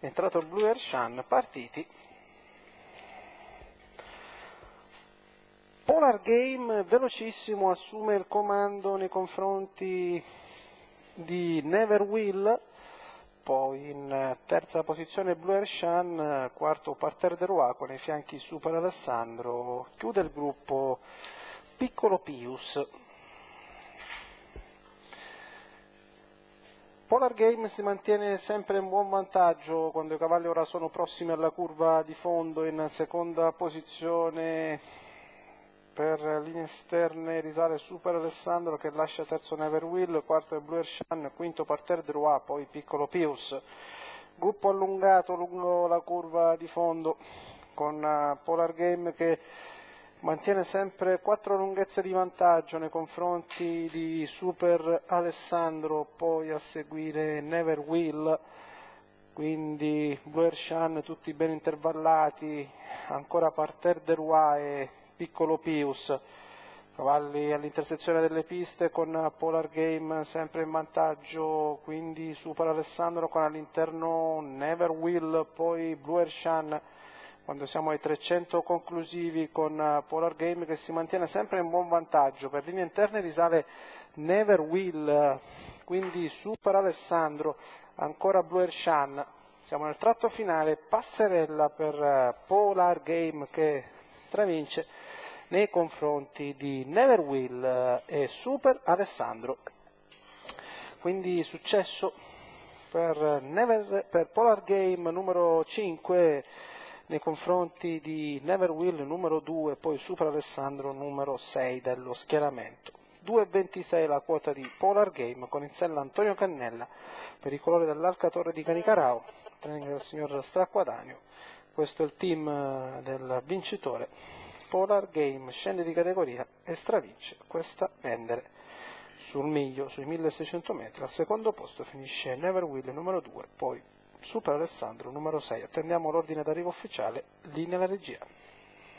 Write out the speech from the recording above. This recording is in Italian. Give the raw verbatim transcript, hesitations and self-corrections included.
è entrato il Blue Air partiti. Polar Game velocissimo assume il comando nei confronti di Never Will, poi in terza posizione Blue Air, quarto Parterre de Roi con i fianchi Super Alessandro, chiude il gruppo Piccolo Pius. Polar Game si mantiene sempre in buon vantaggio quando i cavalli ora sono prossimi alla curva di fondo. In seconda posizione per linee esterne risale Super Alessandro che lascia terzo Never Will, quarto è Blue Air, quinto Parterre de Roi, poi Piccolo Pius. Gruppo allungato lungo la curva di fondo con Polar Game che mantiene sempre quattro lunghezze di vantaggio nei confronti di Super Alessandro, poi a seguire Never Will, quindi Blue Air tutti ben intervallati, ancora Parterre de Roi e Piccolo Pius, cavalli all'intersezione delle piste con Polar Game sempre in vantaggio, quindi Super Alessandro con all'interno Never Will, poi Blue Air quando siamo ai trecento conclusivi con Polar Game che si mantiene sempre in buon vantaggio. Per linee interne risale Never Will, quindi Super Alessandro, ancora Blue Air. Siamo nel tratto finale, passerella per Polar Game che stravince nei confronti di Never Will e Super Alessandro. Quindi successo per, Never, per Polar Game numero cinque nei confronti di Never Will numero due, poi Super Alessandro numero sei dello schieramento. due e ventisei la quota di Polar Game con in sella Antonio Cannella per i colori dell'Alca Torre di Canicarao, training del signor Stracquadanio. Questo è il team del vincitore. Polar Game scende di categoria e stravince questa vendere. Sul miglio, sui milleseicento metri, al secondo posto finisce Never Will numero due, poi Super Alessandro numero sei. Attendiamo l'ordine d'arrivo ufficiale, linea alla regia.